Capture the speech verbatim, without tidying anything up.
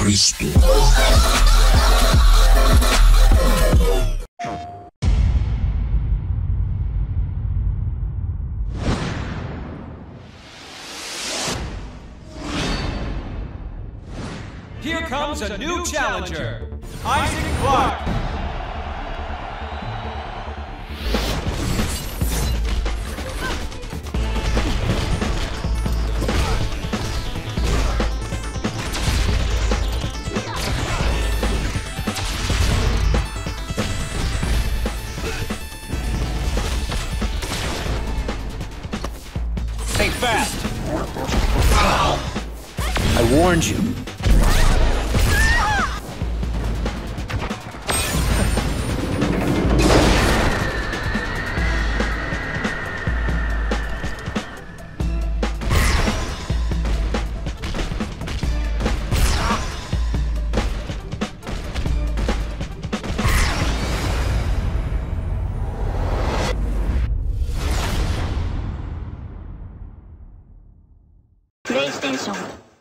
Cristo. Here comes a new challenger, Isaac Clarke. Stay fast! I warned you. PlayStation